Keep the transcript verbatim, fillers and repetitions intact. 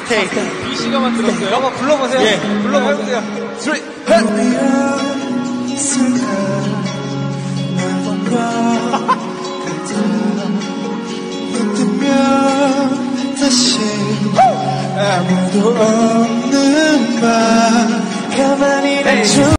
테이. 이 씨가 만들었어요. 한번 불러보세요. 예. 불러보세요. 쓰리, 넷. 다시 아무도 없는 밤 가만히 멈춰